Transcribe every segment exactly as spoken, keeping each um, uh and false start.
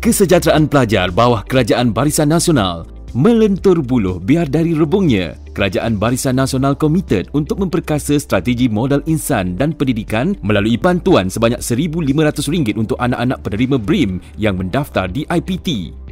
Kesejahteraan pelajar bawah Kerajaan Barisan Nasional melentur buluh biar dari rebungnya. Kerajaan Barisan Nasional komited untuk memperkasa strategi modal insan dan pendidikan melalui bantuan sebanyak seribu lima ratus ringgit untuk anak-anak penerima B R I M yang mendaftar di I P T.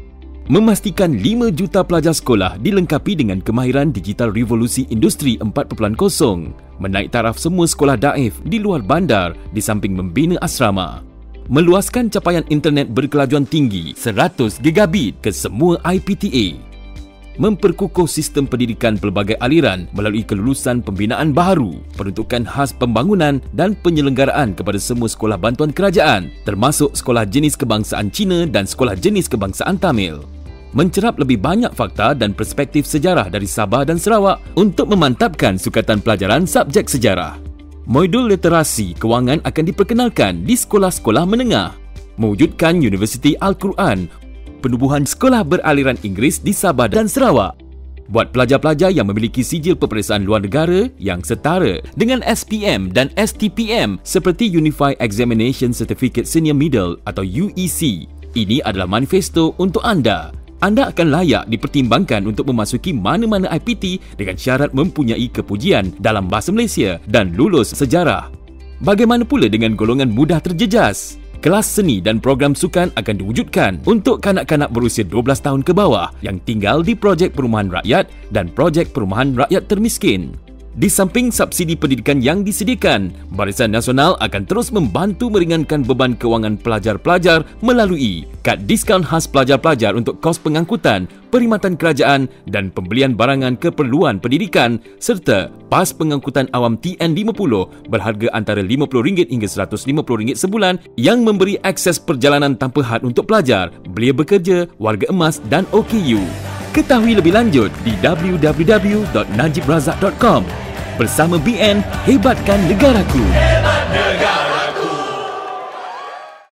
Memastikan lima juta pelajar sekolah dilengkapi dengan kemahiran digital revolusi industri empat titik kosong. Menaik taraf semua sekolah daif di luar bandar di samping membina asrama. Meluaskan capaian internet berkelajuan tinggi seratus gigabit ke semua I P T A. Memperkukuh sistem pendidikan pelbagai aliran melalui kelulusan pembinaan baharu, peruntukan khas pembangunan dan penyelenggaraan kepada semua sekolah bantuan kerajaan, termasuk sekolah jenis kebangsaan Cina dan sekolah jenis kebangsaan Tamil. Mencerap lebih banyak fakta dan perspektif sejarah dari Sabah dan Sarawak untuk memantapkan sukatan pelajaran subjek sejarah. Modul literasi kewangan akan diperkenalkan di sekolah-sekolah menengah. Mewujudkan Universiti Al-Quran, penubuhan sekolah beraliran Inggeris di Sabah dan Sarawak. Buat pelajar-pelajar yang memiliki sijil peperiksaan luar negara yang setara dengan S P M dan S T P M seperti Unified Examination Certificate Senior Middle atau U E C. Ini adalah manifesto untuk anda. Anda akan layak dipertimbangkan untuk memasuki mana-mana I P T dengan syarat mempunyai kepujian dalam bahasa Malaysia dan lulus sejarah. Bagaimana pula dengan golongan mudah terjejas? Kelas seni dan program sukan akan diwujudkan untuk kanak-kanak berusia dua belas tahun ke bawah yang tinggal di projek perumahan rakyat dan projek perumahan rakyat termiskin. Di samping subsidi pendidikan yang disediakan, Barisan Nasional akan terus membantu meringankan beban kewangan pelajar-pelajar melalui kad diskaun khas pelajar-pelajar untuk kos pengangkutan, perkhidmatan kerajaan dan pembelian barangan keperluan pendidikan serta pas pengangkutan awam T N lima puluh berharga antara lima puluh ringgit hingga seratus lima puluh ringgit sebulan yang memberi akses perjalanan tanpa had untuk pelajar, belia bekerja, warga emas dan O K U. Ketahui lebih lanjut di w w w dot najib razak dot com. Bersama B N, hebatkan negaraku. Hebat negara.